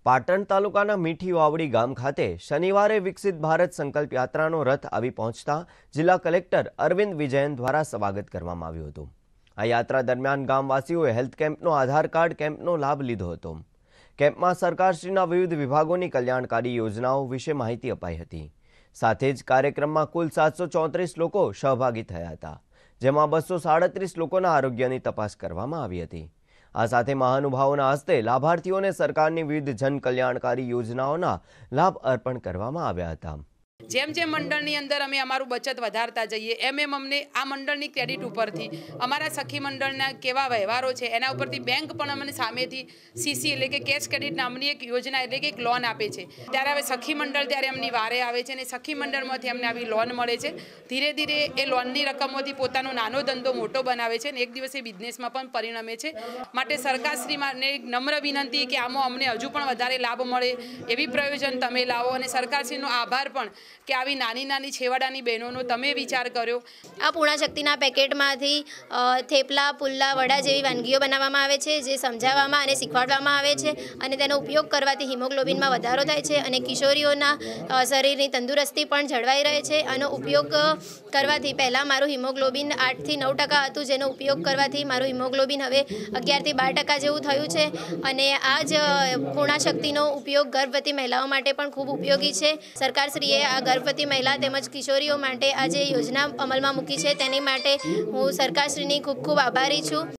પાટણ તાલુકાના મીઠી વાવડી ગામ ખાતે શનિવારે વિકસિત ભારત સંકલ્પ યાત્રાનો રથ આવી પહોંચતા જિલ્લા કલેક્ટર અરવિંદ વિજયન દ્વારા સ્વાગત કરવામાં આવ્યું હતું। આ યાત્રા દરમિયાન ગામવાસીઓએ હેલ્થ કેમ્પનો આધાર કાર્ડ કેમ્પનો લાભ લીધો હતો। કેમ્પમાં સરકારશ્રીના વિવિધ વિભાગોની કલ્યાણકારી યોજનાઓ વિશે માહિતી અપાઈ હતી। સાથે જ કાર્યક્રમમાં કુલ 734 લોકો સહભાગી થયા હતા, જેમાં 237 લોકોના આરોગ્યની તપાસ કરવામાં આવી હતી। આ સાથે મહાનુભાવોના હસ્તે લાભાર્થીઓને સરકારની વિવિધ જન કલ્યાણકારી યોજનાઓના લાભ અર્પણ કરવામાં આવ્યા હતા। જેમ જેમ મંડળની અંદર અમે અમારું બચત વધારતા જઈએ એમ અમને આ મંડળની ક્રેડિટ ઉપરથી અમારા સખી મંડળના કેવા વ્યવહારો છે એના ઉપરથી બેંક પણ અમને સામેથી સીસી એટલે કે કેશ ક્રેડિટ નામની એક યોજના એટલે કે એક લોન આપે છે। ત્યારે હવે સખી મંડળ ત્યારે એમની વારે આવે છે અને સખી મંડળમાંથી અમને આવી લોન મળે છે। ધીરે ધીરે એ લોનની રકમમાંથી પોતાનો નાનો ધંધો મોટો બનાવે છે અને એક દિવસે બિઝનેસમાં પણ પરિણમે છે। માટે સરકારશ્રીને એક નમ્ર વિનંતી કે આમાં અમને હજુ પણ વધારે લાભ મળે એવી પ્રયોજન તમે લાવો અને સરકારશ્રીનો આભાર પણ કે આવી નાની નાની છેવાડાની બહેનોનો તમે વિચાર કર્યો। આ પૂર્ણા શક્તિના પેકેટમાંથી થેપલા, પુલ્લા, વડા જેવી વાનગીઓ બનાવવામાં આવે છે, જે સમજાવવામાં અને શીખવાડવામાં આવે છે અને તેનો ઉપયોગ કરવાથી હિમોગ્લોબિનમાં વધારો થાય છે અને કિશોરીઓના શરીરની તંદુરસ્તી પણ જળવાઈ રહે છે। આનો ઉપયોગ કરવાથી પહેલાં મારું હિમોગ્લોબિન 8 થી 9% હતું, જેનો ઉપયોગ કરવાથી મારું હિમોગ્લોબિન હવે 11 થી 12% જેવું થયું છે અને આ જ પૂર્ણા શક્તિનો ઉપયોગ ગર્ભવતી મહિલાઓ માટે પણ ખૂબ ઉપયોગી છે। સરકારશ્રીએ આ ગર્ભવતી મહિલા તેમજ કિશોરીઓ માટે આ જે યોજના અમલમાં મૂકી છે તેની માટે હું સરકારશ્રીની ખૂબ ખૂબ આભારી છું।